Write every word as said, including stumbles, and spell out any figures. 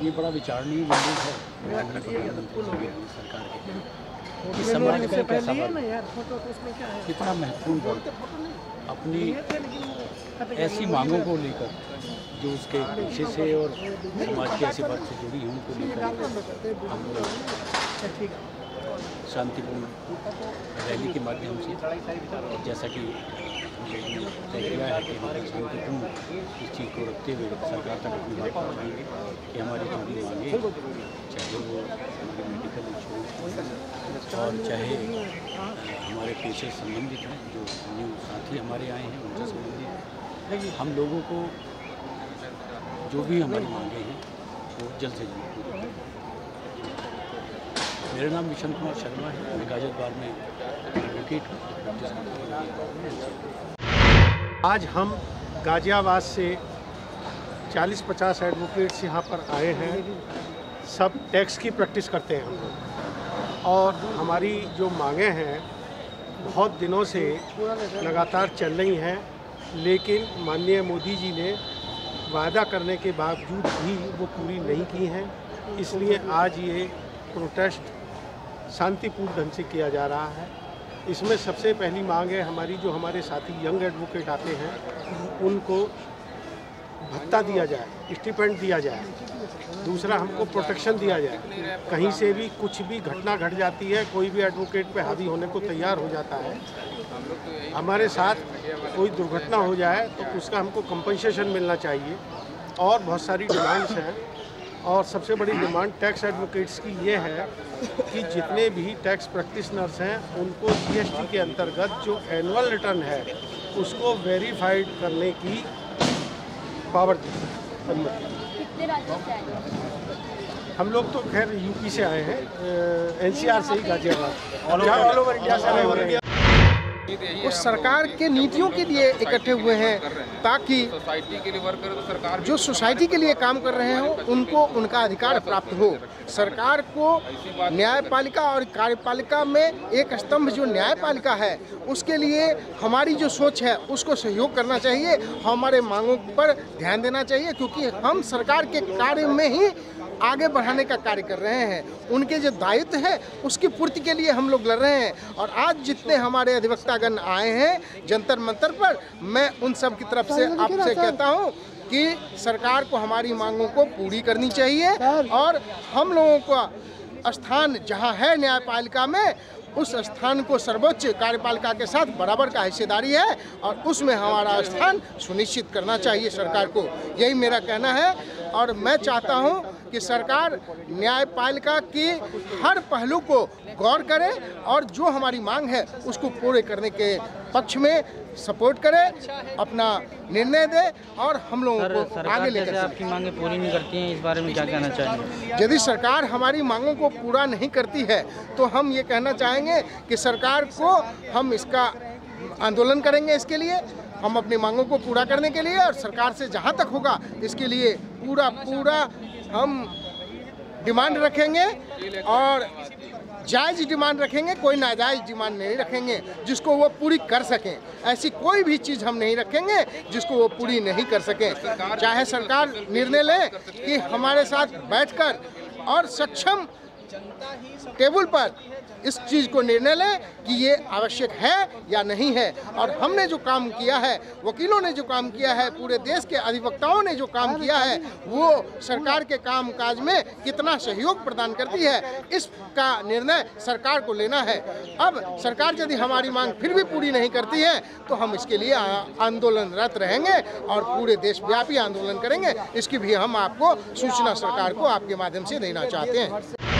ये बड़ा विचारणीय बिंदु है सरकार के इस समाज का एक ऐसा कितना महत्वपूर्ण अपनी ऐसी मांगों को लेकर जो उसके पीछे से और समाज की ऐसी बात से जुड़ी हैं उनको लेकर हम लोग शांतिपूर्ण रैली के माध्यम से, जैसा कि तय किया है कि हमारे शांतिपूर्ण इस चीज़ को रखते हुए सरकार तक अपनी बात पहुँचाएंगे कि हमारी जो भी मांगे, चाहे वो मेडिकल इंश्योरेंस और चाहे हमारे पेशे से संबंधित हैं, जो न्यू साथी हमारे आए हैं उनसे संबंधित, हम लोगों को जो भी हमारी मांगे हैं वो जल्द से जल्द पूरी करें। मेरा नाम मिशन कुमार शर्मा है, मैं गाजियाबाद में एडवोकेट हूँ। आज हम गाजियाबाद से चालीस पचास एडवोकेट्स यहाँ पर आए हैं। सब टैक्स की प्रैक्टिस करते हैं हम लोग, और हमारी जो मांगे हैं बहुत दिनों से लगातार चल रही हैं, लेकिन माननीय मोदी जी ने वादा करने के बावजूद भी वो पूरी नहीं की हैं। इसलिए आज ये प्रोटेस्ट शांतिपूर्ण ढंग से किया जा रहा है। इसमें सबसे पहली मांग है हमारी, जो हमारे साथी यंग एडवोकेट आते हैं उनको भत्ता दिया जाए, स्टिपेंड दिया जाए। दूसरा, हमको प्रोटेक्शन दिया जाए। कहीं से भी कुछ भी घटना घट जाती है, कोई भी एडवोकेट पे हावी होने को तैयार हो जाता है, हमारे साथ कोई दुर्घटना हो जाए तो उसका हमको कंपनसेशन मिलना चाहिए। और बहुत सारी डिमांड्स हैं, और सबसे बड़ी डिमांड टैक्स एडवोकेट्स की ये है कि जितने भी टैक्स प्रैक्टिशनर्स हैं उनको जीएसटी के अंतर्गत जो एनुअल रिटर्न है उसको वेरीफाइड करने की पावर दी। कितने राज्यों से आए? हम लोग तो खैर यूपी से आए हैं, एनसीआर से ही, गाजियाबाद, ऑल ओवर इंडिया से आए हुए हैं। वो सरकार के नीतियों के लिए इकट्ठे हुए हैं, ताकि सोसाइटी के लिए वर्क करे तो सरकार जो सोसाइटी के लिए काम कर रहे हो उनको उनका अधिकार प्राप्त हो। सरकार को न्यायपालिका और कार्यपालिका में एक स्तंभ जो न्यायपालिका है उसके लिए हमारी जो सोच है उसको सहयोग करना चाहिए, हमारे मांगों पर ध्यान देना चाहिए, क्योंकि हम सरकार के कार्य में ही आगे बढ़ाने का कार्य कर रहे हैं। उनके जो दायित्व है उसकी पूर्ति के लिए हम लोग लड़ रहे हैं। और आज जितने हमारे अधिवक्तागण आए हैं जंतर मंतर पर, मैं उन सब की तरफ से आपसे कहता हूं कि सरकार को हमारी मांगों को पूरी करनी चाहिए, और हम लोगों का स्थान जहां है न्यायपालिका में, उस स्थान को सर्वोच्च कार्यपालिका के साथ बराबर का हिस्सेदारी है, और उसमें हमारा स्थान सुनिश्चित करना चाहिए सरकार को। यही मेरा कहना है। और मैं चाहता हूं कि सरकार न्यायपालिका की हर पहलू को गौर करे और जो हमारी मांग है उसको पूरे करने के पक्ष में सपोर्ट करे, अपना निर्णय दे, और हम लोगों को आगे लेकर आपकी मांगें पूरी नहीं करती हैं, इस बारे में क्या कहना चाहेंगे? यदि सरकार हमारी मांगों को पूरा नहीं करती है तो हम ये कहना चाहेंगे कि सरकार को हम इसका आंदोलन करेंगे, इसके लिए हम अपनी मांगों को पूरा करने के लिए, और सरकार से जहां तक होगा इसके लिए पूरा पूरा हम डिमांड रखेंगे, और जायज़ डिमांड रखेंगे, कोई नाजायज़ डिमांड नहीं रखेंगे जिसको वो पूरी कर सकें। ऐसी कोई भी चीज़ हम नहीं रखेंगे जिसको वो पूरी नहीं कर सकें। चाहे सरकार निर्णय ले कि हमारे साथ बैठकर और सक्षम टेबल पर इस चीज़ को निर्णय लें कि ये आवश्यक है या नहीं है। और हमने जो काम किया है, वकीलों ने जो काम किया है, पूरे देश के अधिवक्ताओं ने जो काम किया है, वो सरकार के काम काज में कितना सहयोग प्रदान करती है, इसका निर्णय सरकार को लेना है। अब सरकार यदि हमारी मांग फिर भी पूरी नहीं करती है तो हम इसके लिए आंदोलनरत रहेंगे और पूरे देशव्यापी आंदोलन करेंगे। इसकी भी हम आपको सूचना सरकार को आपके माध्यम से देना चाहते हैं।